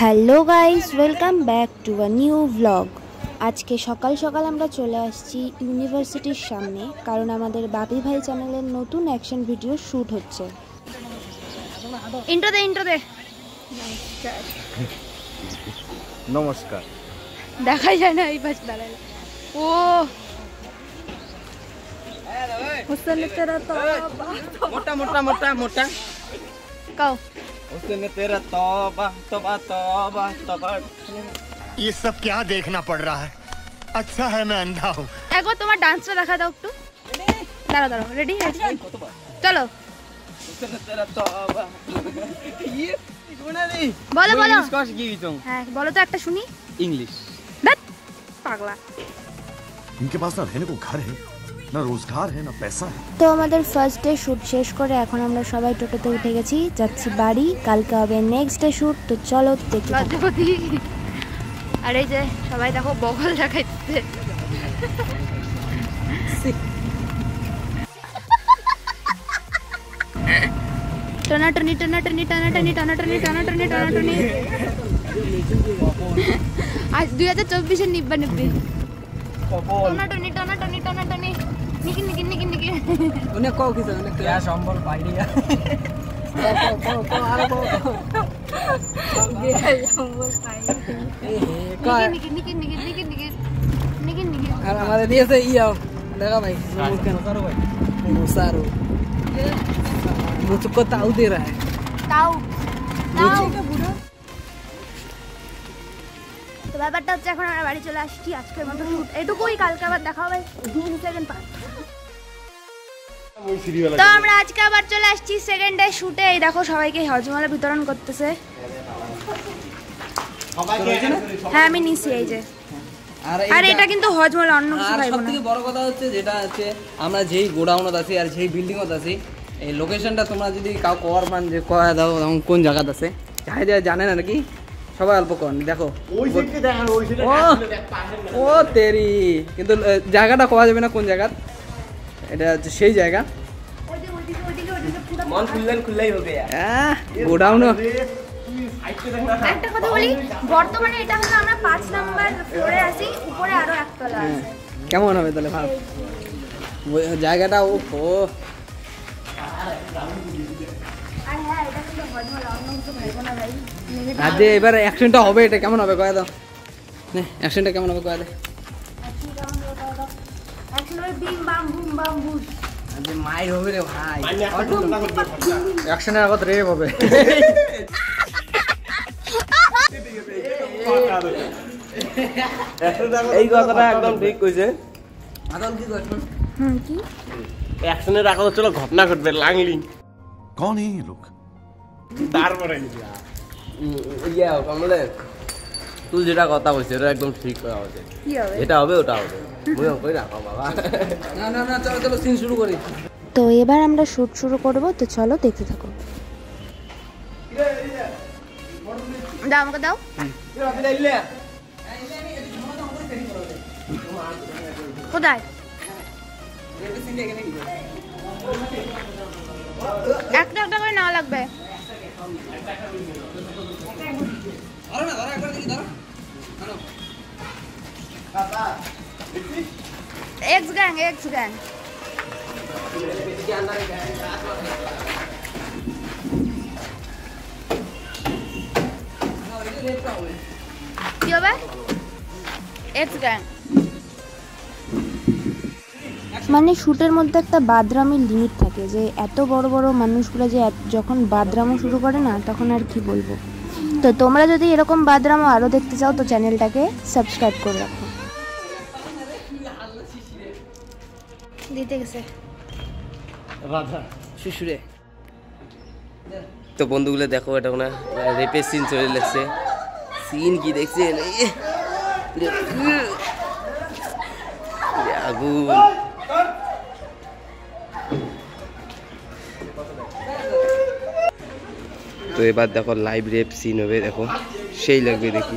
Hello guys, welcome back to a new blog. আজকে সকাল সকাল আমরা চলে আসছি ইউনিভার্সিটির সামনে, কারণ আমাদের বাপি ভাই চ্যানেলের নতুন অ্যাকশন ভিডিও শ্যুট হচ্ছে। ইন্ট্রো দে নমস্কার। দেখাই যায় না এই পাশ দাঁড়ায়। ও हुस्न तेरा तौबा मोटा मोटा मोटा मोटा काओ हुस्न तेरा तौबा तौबा तौबा तौबा। ये सब क्या देखना पड़ रहा है? अच्छा है मैं अंधा हूँ। एगो तुम्हार डांसটা দেখা দাও একটু। দাঁড়াও রেডি চলো। हुस्न तेरा तौबा ये শুনে নি বলো বলো ইংলিশ কস কি গীতং? হ্যাঁ বলো তো একটা শুনি। इंग्लिश ধ্যাৎ পাগলা। इनके पास ना रहने को घर है, না রোজগার है না पैसा है। তো আমাদের ফার্স্ট ডে শ্যুট শেষ করে এখন আমরা সবাই টোটোতে উঠে গেছি, যাচ্ছি বাড়ি। কালকে হবে নেক্সট ডে শ্যুট, তো চলো দেখি। আর এই যে সবাই দেখো বগল দেখাইছে। টানাটানি টানাটানি টানাটানি টানাটানি টানাটানি টানাটানি। আজ 2024 এর নিব্বা নিব্বি। টানাটানি টানাটানি টানাটানি নিকি নিকি নিকি নিকি। উনি কও কি জানে क्या সম্বল পাইডিয়া আর কও ये সম্বল পাইডিয়া নিকি নিকি নিকি নিকি নিকি নিকি নিকি। আর আমাদের দিয়েছে ইয়া দেখা ভাই সারো ভাই সারো मुझको ताऊ दे रहा है। ताऊ ताऊ তো ব্যাপারটা হচ্ছে এখন আমরা বাড়ি চলে আসছি। আজকের মতো শুট এটুকুই, কালকে আবার দেখা হবে সেকেন্ড পার্ট। তো আমরা আজকে আবার চলে আসছি সেকেন্ড ডে শুটে। এই দেখো সবাইকে হজমালা বিতরণ করতেছে। হ্যাঁ আমি নিছি এই যে। আর এটা কিন্তু হজমালা, অন্য কিছু খাইবো না। আর সবথেকে বড় কথা হচ্ছে যেটা আছে, আমরা যেই গোডাউনত আছি আর যেই বিল্ডিংত আছি, এই লোকেশনটা তোমরা যদি কাউ কর মান যে কয়া দাও কোন জায়গাত আছে, যাই যায় জানে না নাকি সবাই অল্প কর দেখো ও তেরি, কিন্তু জায়গাটা কোয়া যাবে না কোন জায়গা। এটা হচ্ছে সেই জায়গা মন খুললেন খুললেই হবে গোডাউন। একটা কথা বলি, বর্তমানে এটা হলো আমরা 5 নাম্বার ফ্লোরে আছি, উপরে আরো একতলা আছে। কেমন হবে তাহলে ভাব ওই জায়গাটা। ও আজকে এবার অ্যাকশনটা হবে, এটা কেমন হবে কয়া দাও। অ্যাকশনটা কেমন হবে কয়া দাও। আজকে মাইর হবে রে ভাই, অ্যাকশনের আগত রেপ হবে। এই কথাটা একদম ঠিক কইছে। আদল কি কইছ? কি অ্যাকশনের আগত চলো ঘটনা ঘটবে লাংলিং। कौन है ये लोग? তারপরে ইয়া কমলে তুই যেটা কথা কইছিস এটা একদম ঠিক করা হচ্ছে। কি হবে? এটা হবে ওটা হবে মুই কই রাখো বাবা। না না না চলো চলো সিন শুরু করি। তো এবার আমরা শুট শুরু করব, তো চলো দেখতে থাকো। দাও আমাকে দাও। কোথায়? একটা একটা করে নেওয়া লাগবে। Ex gang ex gang. কি হবে? এক্স গ্যাং মানে শুটের মধ্যে একটা বাদরামির লিমিট থাকে, যে এত বড় বড় মানুষগুলো যে যখন বাদরামো শুরু করে না, তখন আর কি বলবো। তো তোমরা যদি এরকম বাদরামো আরও দেখতে চাও তো চ্যানেলটাকে সাবস্ক্রাইব করে রাখো। দিতে গেছে রাধা শিশুরে। তো বন্ধুগুলো দেখো এটা না রেপের সিন চলে লাগছে। সিন কি দেখছেন? আগুন। তো এবার দেখো লাইভ রেপ সিন হবে, দেখো সেই লাগবে দেখি।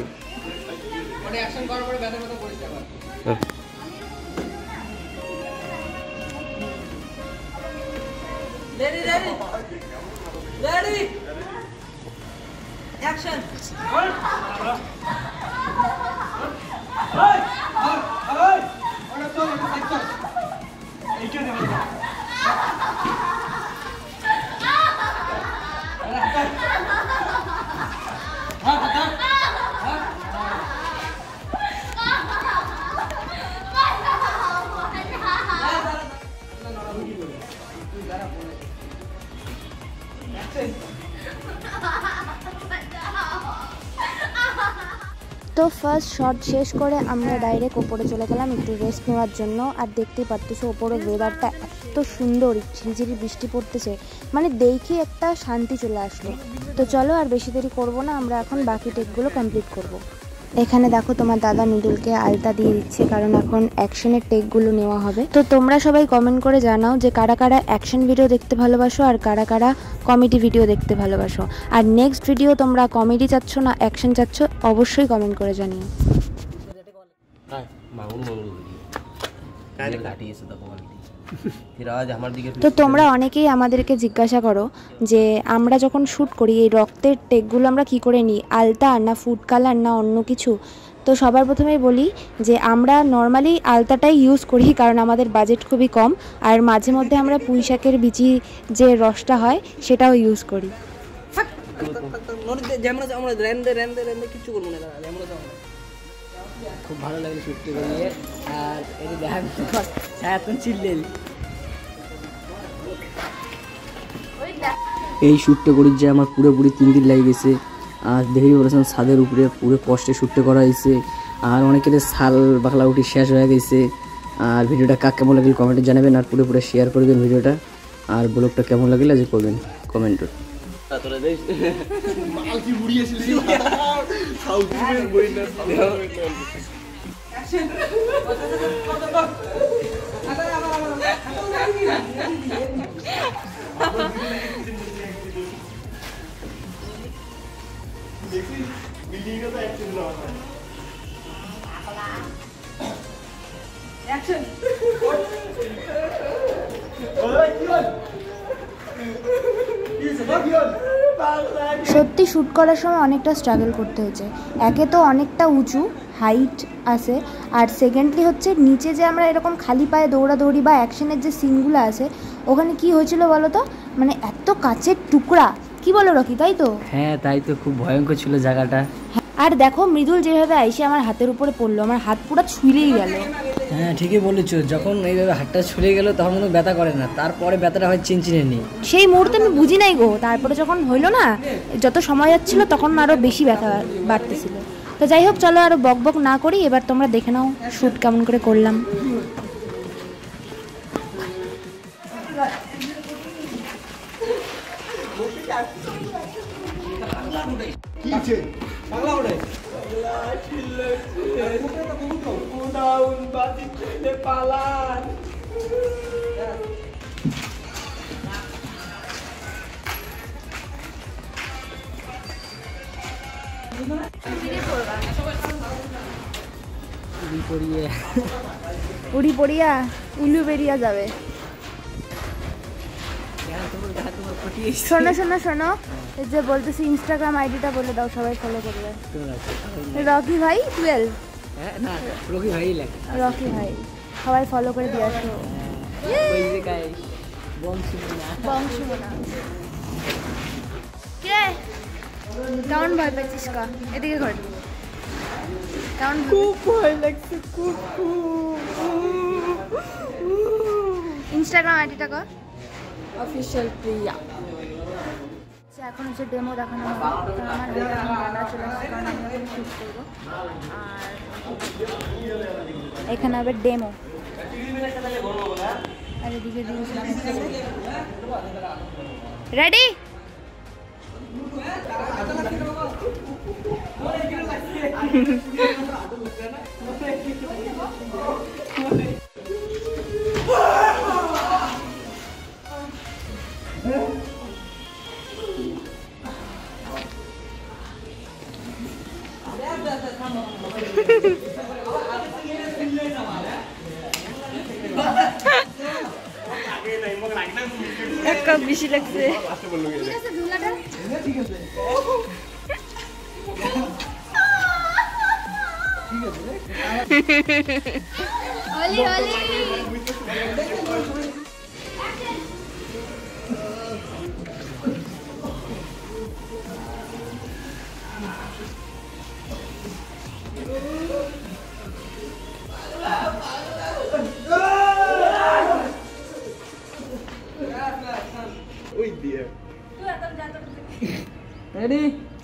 Ready? Action! তো ফার্স্ট শট শেষ করে আমরা ডাইরেক্ট ওপরে চলে গেলাম একটু রেস্ট নেওয়ার জন্য। আর দেখতেই পারতেছো ওপরে ওয়েদারটা এত সুন্দর, ঝিরিঝিরি বৃষ্টি পড়তেছে, মানে দেখে একটা শান্তি চলে আসলো। তো চলো আর বেশি দেরি করবো না, আমরা এখন বাকি টেকগুলো কমপ্লিট করব। এখানে দেখো তোমার দাদা মৃদুলকে আলতা দিয়ে দিচ্ছে, কারণ এখন অ্যাকশনের টেকগুলো নেওয়া হবে। তো তোমরা সবাই কমেন্ট করে জানাও যে কারা কারা অ্যাকশন ভিডিও দেখতে ভালোবাসো আর কারা কারা কমেডি ভিডিও দেখতে ভালোবাসো। আর নেক্সট ভিডিও তোমরা কমেডি চাচ্ছ না অ্যাকশন চাচ্ছ, অবশ্যই কমেন্ট করে জানিও। তো তোমরা অনেকেই আমাদেরকে জিজ্ঞাসা করো যে আমরা যখন শ্যুট করি এই রক্তের টেকগুলো আমরা কি করে নিই, আলতা না ফুড কালার না অন্য কিছু। তো সবার প্রথমেই বলি যে আমরা নর্মালি আলতাটাই ইউজ করি, কারণ আমাদের বাজেট খুবই কম। আর মাঝে মধ্যে আমরা পুঁই শাকের বিচি যে রসটা হয় সেটাও ইউজ করি। খুব ভালো লাগলো শুটতে করিয়ে। আর এটি দেখার সারাক্ষণ চিল্লেল এই শ্যুটটা করি যে আমার পুরোপুরি 3 দিন লেগে গেছে। আর দেখেই বলেছেন ছাদের উপরে পুরো কষ্টে শ্যুটটা করা হয়েছে। আর অনেকের ছাল বাকলা উঠি শেষ হয়ে গেছে। আর ভিডিওটা কাক কেমন লাগলে কমেন্টে জানাবেন, আর পুরো শেয়ার করবেন ভিডিওটা। আর ব্লগটা কেমন লাগলে যে করবেন কমেন্টে। সত্যি শ্যুট করার সময় অনেকটা স্ট্রাগল করতে হয়েছে। একে তো অনেকটা উঁচু হাইট আছে, আর সেকেন্ডলি হচ্ছে নিচে যে আমরা এরকম খালি পায়ে দৌড়াদৌড়ি বা অ্যাকশনের যে সিনগুলো আছে ওখানে কি হয়েছিল বলো তো, মানে এত কাচের টুকরা, কি বলো রকি, তাই তো? হ্যাঁ তাই তো, খুব ভয়ঙ্কর ছিল জায়গাটা। আর দেখো মৃদুল যেভাবে আইসে আমার হাতের উপরে পড়লো, আমার হাত পুরো ছুঁলেই গেল। হ্যাঁ ঠিকই বলেছো, যখন এইভাবে হাতটা ছুলে গেল তখন কোনো ব্যথা করে না, তারপরে ব্যথাটা হয় চিনচিনে নেই। সেই মুহূর্তে আমি বুঝি নাই গো, তারপরে যখন হইলো না, যত সময় যাচ্ছিল তখন আরো বেশি ব্যথা বাড়তেছিল। তো যাই হোক, চলো আরো বক বক না করি, এবার তোমরা দেখে নাও শ্যুট কেমন করে করলাম। উড়ি পড়িয়া উলু বেরিয়া যাবে। শোনো শোনো শোনো, এই যে বলতেছি ইনস্টাগ্রাম আইডিটা বলে দাও, সবাই ফলো করবে। রকি ভাই 12। না রকি ভাই লেখা, রকি ভাই সবাই ফলো করে দিয়ে আসো। কে কেমন ভয় পাচ্ছিস? কা এদিকে ঘর, কেমন খুব ভয় লাগছে, খুব ইনস্টাগ্রাম আইডিটা কর, অফিশিয়াল প্রিয়া। এখন হচ্ছে ডেমো দেখানো হবে, আমার ক্যামেরা চলে আসছে কারণ আমি এখন শ্যুট করবো। আর এখানে হবে ডেমো, আর এদিকে রেডি। এক কাপ বেশি লাগছে। ঠিক আছে ঝুলাটা ঠিক আছে। রেডি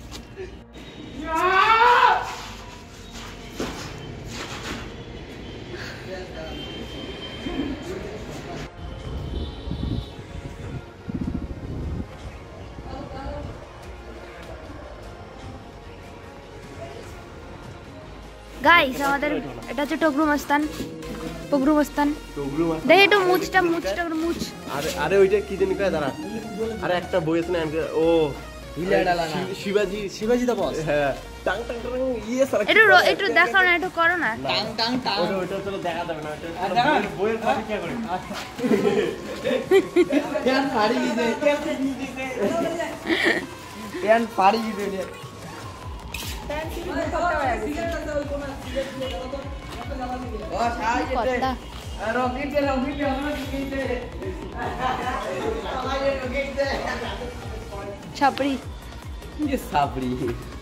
গাইস আমাদের এটা হচ্ছে টগরু মস্তান। টগরু মস্তান দেখ একটু মুছটা মুছ। আরে ওইটা কি জানি কয় দাঁড়া। আরে একটা বই আছে না ও হিলা ডালা না শিবাজি দা বস। হ্যাঁ টাং টাং টাং ইয়ে সারা একটু দেখাও না, একটু করো না। টাং টাং টাং ওটা চলো দেখা যাবে না। ওটা বইয়ের পাশে কি করে? প্যান ফাড়ি দিতে প্যান ফাড়ি দিতে ও ছাই কথা রকেট আমরা দিতে ছাপড়ি ये साबरी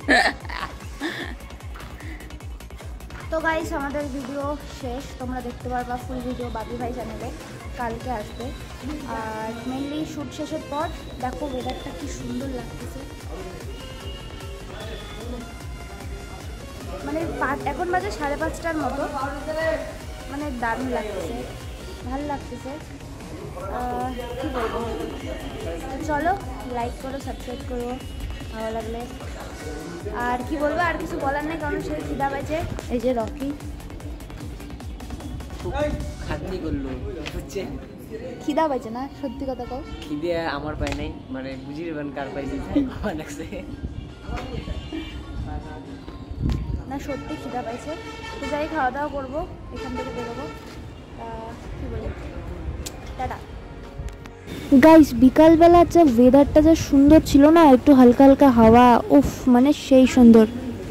তো গাইস আমাদের ভিডিও শেষ, তোমরা দেখতে পারবা ফুল ভিডিও বাবি ভাই চ্যানেলে কালকে আসবে। আর মেনলি শ্যুট শেষের পর দেখো ওয়েদারটা কি সুন্দর লাগতেছে, মানে এখন বাজে 5:30টার মতো, মানে দারুণ লাগতেছে, ভালো লাগতেছে। কী বলবো, চলো লাইক করো, সাবস্ক্রাইব করো ভালো লাগলে। আর কি বলবো, আর কিছু বলার নেই, কারণ সে খিদা পাইছে। এই যে রকি খাটনি করলো হচ্ছে খিদা পাইছে না, সত্যি কথা কও। খিদে আমার পাই নাই, মানে বুঝি যাবেন কার পাইছি খাওয়া লাগছে না সত্যি খিদা পাইছে। তো যাই খাওয়া দাওয়া করবো, এখান থেকে বেরোবো। কি বলি, টাটা। গাইস বিকালবেলা যা ওয়েদারটা যা সুন্দর ছিল না, একটু হালকা হালকা হাওয়া, উফ মানে সেই সুন্দর।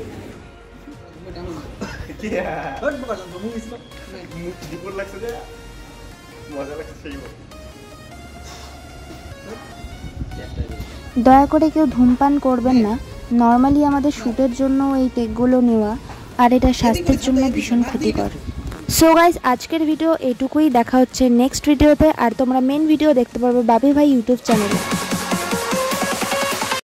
দয়া করে কেউ ধূমপান করবেন না, নর্মালি আমাদের শ্যুটের জন্য এই টেকগুলো নেওয়া, আর এটা স্বাস্থ্যের জন্য ভীষণ ক্ষতিকর। সো গাইস আজকের ভিডিও এটুকুই, দেখা হচ্ছে নেক্সট ভিডিওতে। আর তোমরা মেন ভিডিও দেখতে পারবে বাবি ভাই ইউটিউব চ্যানেলে।